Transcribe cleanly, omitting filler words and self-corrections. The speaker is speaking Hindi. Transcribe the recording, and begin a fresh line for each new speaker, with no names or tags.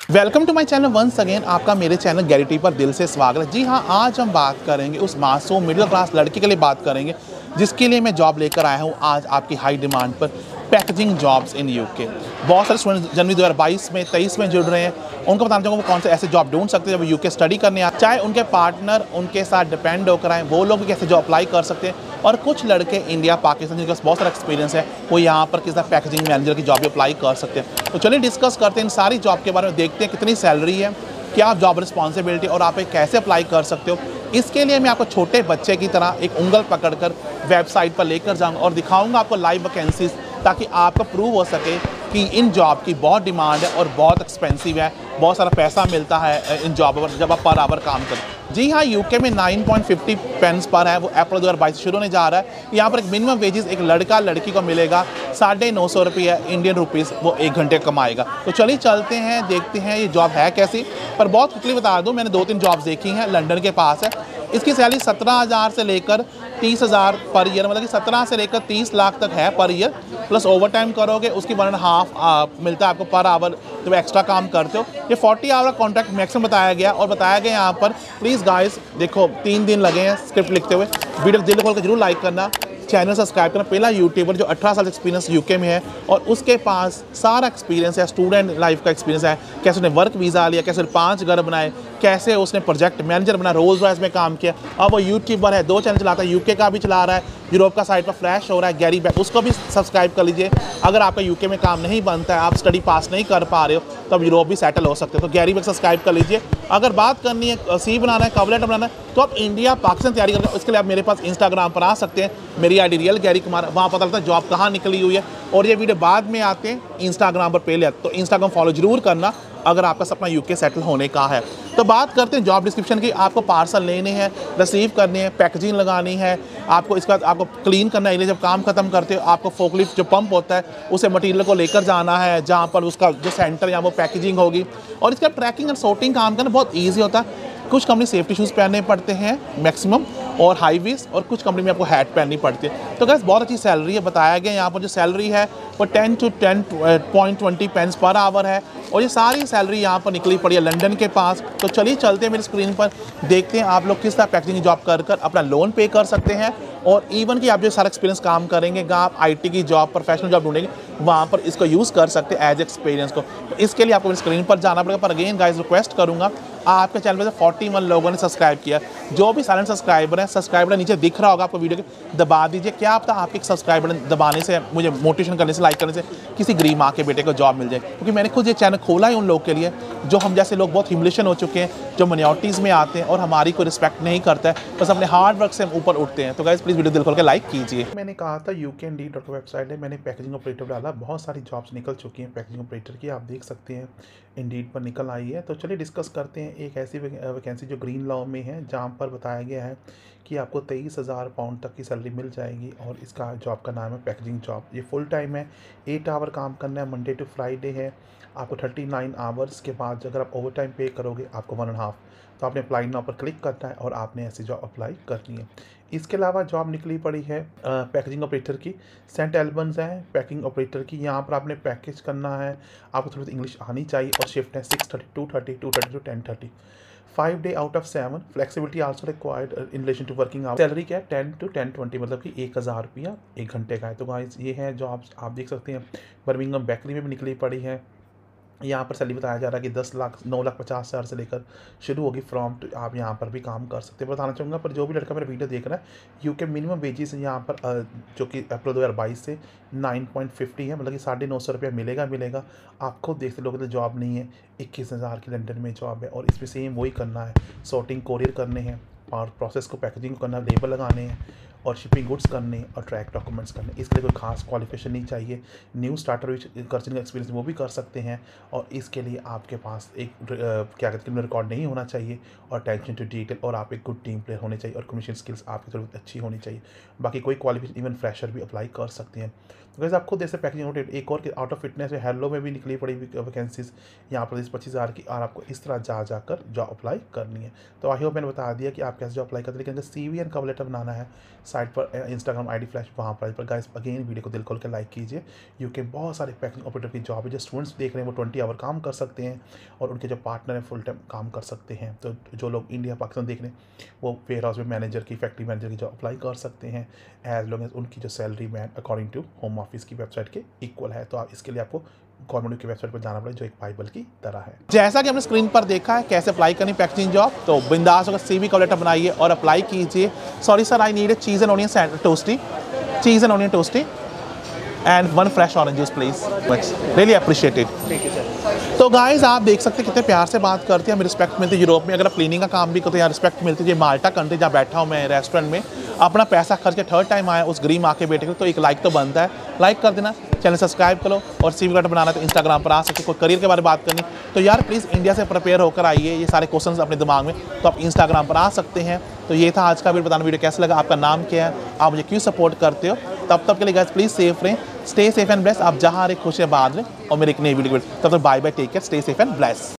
Welcome to my channel once again. आपका मेरे चैनल गैरिटी पर दिल से स्वागत है। जी हाँ, आज हम बात करेंगे उस मासूम मिडिल क्लास लड़की के लिए बात करेंगे जिसके लिए मैं जॉब लेकर आया हूँ आज आपकी हाई डिमांड पर पैकेजिंग जॉब्स इन यूके। बहुत सारे स्टूडेंट जनवरी 2022 में 23 में जुड़ रहे हैं। उनको बताना चाहूँगा वो कौन से ऐसे जॉब ढूंढ सकते हैं जब यूके स्टडी करने आए, चाहे उनके पार्टनर उनके साथ डिपेंड होकर आए, वो लोग भी कैसे जॉब अप्लाई कर सकते हैं। और कुछ लड़के इंडिया पाकिस्तान जिनके पास बहुत सारा एक्सपीरियंस है वो यहाँ पर किसी पैकेजिंग मैनेजर की जॉब भी अप्लाई कर सकते हैं। तो चलिए डिस्कस करते हैं इन सारी जॉब के बारे में, देखते हैं कितनी सैलरी है, क्या जॉब रिस्पॉन्सिबिलिटी और आप कैसे अप्लाई कर सकते हो। इसके लिए मैं आपको छोटे बच्चे की तरह एक उंगल पकड़कर वेबसाइट पर लेकर जाऊँगा और दिखाऊँगा आपको लाइव वैकेंसीज, ताकि आपका प्रूव हो सके कि इन जॉब की बहुत डिमांड है और बहुत एक्सपेंसिव है, बहुत सारा पैसा मिलता है इन जॉब पर जब आप पर आवर काम करें। जी हाँ, यूके में 9.50 पेंस पर है, वो अप्रैल 2022 शुरू होने जा रहा है। यहाँ पर एक मिनिमम वेजेस एक लड़का लड़की को मिलेगा 950 रुपये इंडियन रुपीज़, वो 1 घंटे कमाएगा। तो चलिए चलते हैं, देखते हैं ये जॉब है कैसी। पर बहुत क्विकली बता दूँ, मैंने 2-3 जॉब्स देखी हैं, लंदन के पास है। इसकी सैलरी 17,000 से लेकर 30,000 पर ईयर, मतलब कि 17 से लेकर 30 लाख तक है per year. Plus over time करोगे उसकी 1.5 मिलता है आपको पर आवर जब एक्स्ट्रा काम करते हो। ये 40 आवर का कॉन्ट्रैक्ट मैक्सिमम बताया गया और बताया गया यहाँ पर। प्लीज़ गाइस देखो, 3 दिन लगे हैं स्क्रिप्ट लिखते हुए। वीडियो दिल खोल कर जरूर लाइक करना, चैनल सब्सक्राइब करना। पहला यूट्यूबर जो 18 साल एक्सपीरियंस यूके में है और उसके पास सारा एक्सपीरियंस है, स्टूडेंट लाइफ का एक्सपीरियंस है, कैसे उसने वर्क वीज़ा लिया, कैसे 5 घर बनाए, कैसे उसने प्रोजेक्ट मैनेजर बना, रोल्स रॉयस में काम किया। अब वो यूट्यूबर है, 2 चैनल चलाता है, यूके का भी चला रहा है, यूरोप का साइड पर फ्लैश हो रहा है गैरी बैक, उसको भी सब्सक्राइब कर लीजिए। अगर आपका यूके में काम नहीं बनता है, आप स्टडी पास नहीं कर पा रहे हो, तो अब यूरोप भी सेटल हो सकते हो, तो गैरी बैक सब्सक्राइब कर लीजिए। अगर बात करनी है सी बनाना है, कवर लेटर बनाना है, तो आप इंडिया पाकिस्तान तैयारी करते हैं, उसके लिए आप मेरे पास इंस्टाग्राम पर आ सकते हैं। मेरी आईडी रियल गैरी कुमार, वहाँ पता लगता है जॉब कहाँ निकली हुई है। और ये वीडियो बाद में आते हैं इंस्टाग्राम पर पहले, तो इंस्टाग्राम फॉलो जरूर करना अगर आपका सपना यूके सेटल होने का है। तो बात करते हैं जॉब डिस्क्रिप्शन की। आपको पार्सल लेने हैं, रिसीव करने हैं, पैकेजिंग लगानी है, आपको इसके बाद आपको क्लीन करना है। जब काम खत्म करते हो आपको फोकलिफ्ट जो पंप होता है उसे मटेरियल को लेकर जाना है जहाँ पर उसका जो सेंटर या वो पैकेजिंग होगी। और इसका ट्रैकिंग और सॉर्टिंग काम करना बहुत ईजी होता है। कुछ कंपनी सेफ्टी शूज़ पहनने पड़ते हैं मैक्सिमम और हाई वीस, और कुछ कंपनी में आपको हैट पहननी पड़ती है। तो गाइस बहुत अच्छी सैलरी है, बताया गया यहाँ पर जो सैलरी है वो 10 to 10.20 पेंस पर आवर है। और ये सारी सैलरी यहाँ पर निकली पड़ी है लंदन के पास। तो चलिए चलते हैं मेरी स्क्रीन पर, देखते हैं आप लोग किस तरह पैकेजिंग जॉब कर कर अपना लोन पे कर सकते हैं। और इवन कि आप जो सारा एक्सपीरियंस काम करेंगे, आप आईटी की जॉब, प्रोफेशनल जॉब ढूंढेंगे, वहाँ पर इसको यूज़ कर सकते हैं एज एक्सपीरियंस को। तो इसके लिए आपको मेरी स्क्रीन पर जाना पड़ेगा। पर अगेन गाइस रिक्वेस्ट करूँगा, आपके चैनल पर 41 लोगों ने सब्सक्राइब किया। जो भी साइलेंट सब्सक्राइबर है, सब्सक्राइबर नीचे दिख रहा होगा आपको वीडियो के, दबा दीजिए। क्या पता आपके सब्सक्राइबर दबाने से, मुझे मोटिवेशन करने से, लाइक करने से किसी गरीब माँ के बेटे को जॉब मिल जाए। क्योंकि मैंने खुद ये चैनल खोला है उन लोग के लिए जो हम जैसे लोग बहुत ह्यूमिलेशन हो चुके हैं, जो माइनॉरिटीज़ में आते हैं और हमारी कोई रिस्पेक्ट नहीं करता है, बस अपने हार्ड वर्क से हम ऊपर उठते हैं। तो गाइस प्लीज़ वीडियो दिल खोल के लाइक कीजिए। मैंने कहा था uk-indeed वेबसाइट है, मैंने पैकेजिंग ऑपरेटर डाला, बहुत सारी जॉब्स निकल चुकी हैं पैकेजिंग ऑपरेटर की, आप देख सकते हैं इंडीड पर निकल आई है। तो चलिए डिस्कस करते हैं एक ऐसी वैकेंसी जो ग्रीन लॉ में है, जहाँ पर बताया गया है कि आपको 23,000 पाउंड तक की सैलरी मिल जाएगी। और इसका जॉब का नाम है पैकेजिंग जॉब। ये फुल टाइम है, 8 आवर काम करना है, मंडे टू फ्राइडे है। आपको 39 आवर्स के बाद अगर आप ओवर टाइम पे करोगे आपको 1.5। तो आपने अप्लाई नाउ पर क्लिक करना है और आपने ऐसी जॉब अप्लाई करनी है। इसके अलावा जॉब निकली पड़ी है पैकेजिंग ऑपरेटर की, सेंट एल्बन्स है पैकिंग ऑपरेटर की। यहाँ पर आपने पैकेज करना है, आपको थोड़ी इंग्लिश आनी चाहिए। और शिफ्ट है 6:30 2:30 2:30 to 10:30, 5 day out of 7। Flexibility also required in relation to working hour. Salary क्या है 10 to 10.20, मतलब कि 1,000 रुपया 1 घंटे का है। तो गाइस ये है जॉब्स, आप देख सकते हैं। बर्मिंघम बेकरी में भी निकली पड़ी है। यहाँ पर सैलरी बताया जा रहा है कि 9,50,000 से लेकर शुरू होगी फ्रॉम। तो आप यहाँ पर भी काम कर सकते हैं। बताना चाहूँगा, पर जो भी लड़का मेरा वीडियो देख रहा है, यूके मिनिमम वेजेस यहाँ पर जो कि अप्रैल 2022 से 9.50 है, मतलब कि 950 रुपया मिलेगा। आप खुद देखते लोग तो जॉब नहीं है, 21,000 की लंदन में जॉब है। और इसमें सेम वही करना है, सॉर्टिंग कोरियर करने हैं और प्रोसेस को पैकेजिंग करना, लेबल लगाने हैं और शिपिंग गुड्स करने और ट्रैक डॉक्यूमेंट्स करने। इसके लिए कोई खास क्वालिफिकेशन नहीं चाहिए। न्यू स्टार्टर कर्चन का एक्सपीरियंस वो भी कर सकते हैं। और इसके लिए आपके पास एक क्या कहते हैं रिकॉर्ड नहीं होना चाहिए और अटेंशन टू डिटेल, और आप एक गुड टीम प्लेयर होने चाहिए और कम्युनिकेशन स्किल्स आपकी थोड़ी अच्छी होनी चाहिए। बाकी कोई क्वालिफिकेशन इवन फ्रेशर भी अप्लाई कर सकते हैं। तो वैसे आप खुद जैसे पैकेजिंग एक और आउट ऑफ फिटनेस है, हेलो में भी निकली पड़ी वैकेंसीज यहाँ पर 25,000 की, और आपको इस तरह जाकर जॉब अप्लाई करनी है। तो आई होप मैंने बता दिया कि आप कैसे जॉब अप्लाई करते हैं। लेकिन अगर CV एंड कवर लेटर बनाना है, साइट पर इंस्टाग्राम आईडी फ्लैश वहाँ पर गाइस अगेन वीडियो को दिल खोल कर लाइक कीजिए। यूके बहुत सारे पैकिंग ऑपरेटर की जॉब है, जो स्टूडेंट्स देख रहे हैं वो 20 आवर काम कर सकते हैं और उनके जो पार्टनर हैं फुल टाइम काम कर सकते हैं। तो जो लोग इंडिया पाकिस्तान देख रहे हैं वो वेयर हाउस में मैनेजर की, फैक्ट्री मैनेजर की जॉब अप्लाई कर सकते हैं, एज लॉन्ग एज उनकी जो सैलरी मैन अकॉर्डिंग टू होम ऑफिस की वेबसाइट के इक्वल है। तो आप इसके लिए आपको गवर्नमेंट की वेबसाइट पर जाना पड़ेगा, जो एक बाइबल की तरह है। जैसा कि हमने स्क्रीन पर देखा है कैसे अप्लाई करनी पैकेजिंग जॉब, तो बिंदास होकर CV कॉल लेटर बनाइए और अप्लाई कीजिए। Sorry sir, I need a cheese and onion toastie, cheese and onion toastie and 1 fresh orange juice please, really appreciated. तो गाइस आप देख सकते हैं कितने प्यार से बात करते हैं, हमें रिस्पेक्ट मिलती है। यूरोप में अगर आप क्लीनिंग का काम भी करते हैं यहाँ रिस्पेक्ट मिलती है। ये माल्टा कंट्री जहाँ बैठा हूँ मैं रेस्टोरेंट में, अपना पैसा खर्च के थर्ड टाइम आया उस गरीब माँ के बेटे को, तो एक लाइक तो बनता है। लाइक कर देना, चैनल सब्सक्राइब करो और CV कार्ड बनाना तो इंस्टाग्राम पर आ सकते। कोई करियर के बारे में बात करनी तो यार प्लीज़ इंडिया से प्रिपेयर होकर आइए, ये सारे क्वेश्चंस अपने दिमाग में, तो आप इंस्टाग्राम पर आ सकते हैं। तो ये था आज का वीडियो, बताना वीडियो कैसा लगा, आपका नाम क्या है, आप मुझे क्यों सपोर्ट करते हो। तब के लिए गाइस प्लीज़ सेफ रहें, स्टे सेफ एंड ब्लेस। आप जहाँ रहे खुश बात रहें और मेरे एक नई वीडियो, तब तक bye bye, take care, stay safe and bless.